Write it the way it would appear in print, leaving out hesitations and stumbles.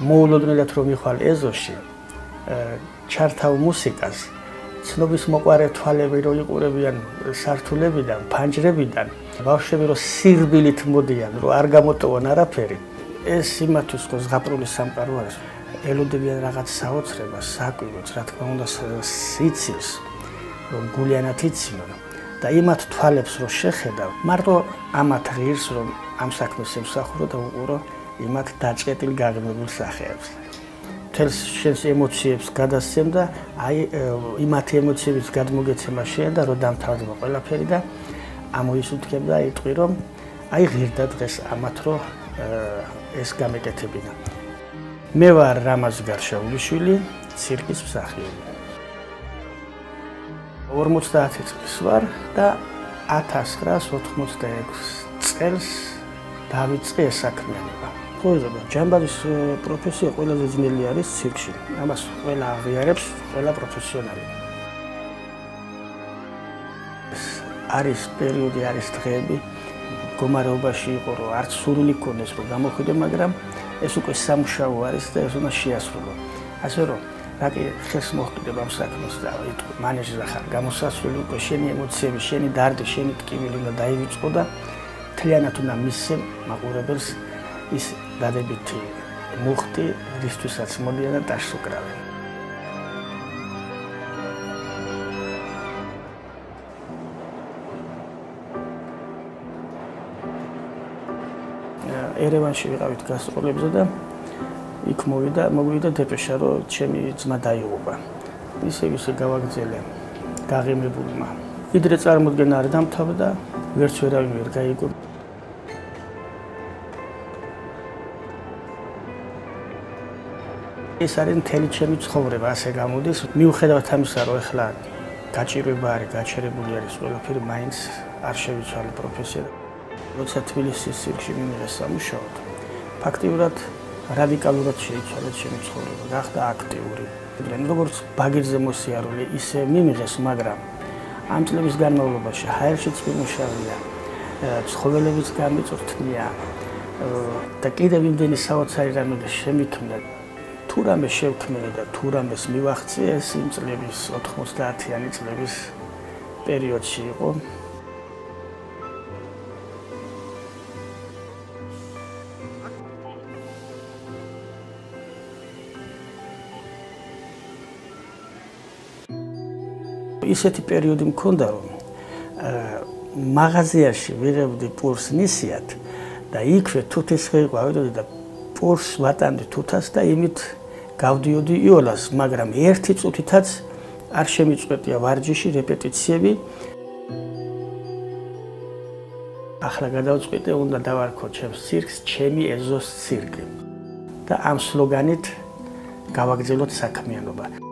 მოულოდნელად რომ მიხვალ ეზოში ჩართავ მუსიკას ცნობის მოყარე თვალები რო იყურებიან სართულებიდან, ფანჯრებიდან, ბავშვები რო სირბილით მოდიან, რო არ გამოტოვონ არაფერი, ეს იმათთვის ხო ზღაპრული სამყარო არის. ელოდებიან რაღაც საოცრებას, საკვირვებს, რა თქმა უნდა, სიცილს, რომ გულიანად იცინონ და იმათ თვალებს რო შეხედავ, მარტო ამათ ღირს რომ ამ საქმეს ემსახურო და უყურო იმათ დაჭეტილ გაღმებულ სახეებს. თელს შენს ემოციებს გადასცემ და აი იმათი ემოციების გადმოგეცემა შეენ და რომ დამთავრდება ყველაფერი და ამოისუთქებ და იტყვი რომ აი ღირდა დღეს ამათ რო ეს გამეკეთებინა. მე ვარ რამაზ გარშაულიშვილი, ცირკის მსახიობი. 50 წლის ვარ და 1986 წელს დავიწყე ეს საქმიანობა. ხოიზობა ჯამბაზის პროფესია ყველაზე ძნელი არის ცირკში. ამას ყველა აღიარებს, ყველა პროფესიონალი. არის პერიოდი, არის დღეები, მდგომარეობაში იყო, რომ არც სურვილი გქონდეს, რომ გამოხვიდე, მაგრამ ეს უკვე სამუშაო არის და ეს უნდა შეასრულო. ასე რომ, რაკი ხელს მოხდებ ამ საქმეს და მანეჟზე ხარ, გამოსასვლელი უკვე შენი ემოციები, შენი დარდი, შენი ტკივილი უნდა დაივიწყო და მთლიანად უნდა მისცემ მაყურებელს ის დადებითი მუხტი, რისთვისაც მოდიან და ტაშს უკრავენ. ერევანში ვიყავით გასტროლებზე და იქ მოვიდა დეპეშა, რომ ჩემი ძმა დაიღუპა. ისე გავაგრძელე გაღიმებულმა. ვიდრე წარმოდგენა არ დამთავრდა, ვერც ვერავინ ვერ გაიგო. ეს არის მთელი ჩემი ცხოვრება, ასე გამოდის. მიუხედავად ამისა, რომ ეხლა გაჭირვება არის, გაჩერებული არის ყველაფერი, მაინც არ შევიცვალე პროფესია. როცა თბილისის ცირკში მიმიღეს სამუშაოდ, ფაქტიურად რადიკალურად შეიცვალა ჩემი ცხოვრება, გახდა აქტიური. როგორც ბაგირზე მოსიარული, ისე მიმიღეს, მაგრამ ამ წლების განმავლობაში ჰაერშიც მიმუშავია, ცხოველებიც გამიწვრთნია და კიდევ იმდენი საოცარი რამე შემიქმნა. თუ რამე შევქმნი და თუ რამეს მივახციე, ეს იმ წლების 90-იანი წლების პერიოდში იყო. ისეთი პერიოდი მქონდა, რომ მაღაზიაში ვიღებდი პურს ნისიათ და იქვე თუთის ხეიყვავდი და პურს ვატანდი თუთას და იმით გავდიოდი იოლას, მაგრამ ერთი წუთითაც არ შემიწყვეტია ვარჯიში, რეპეტიციები. ახლა გადავწყვიტე, უნდა დავარქო ჩემს ცირკს, ჩემი ეზოს ცირკი და ამ სლოგანით გავაგრძელოთ საქმიანობა.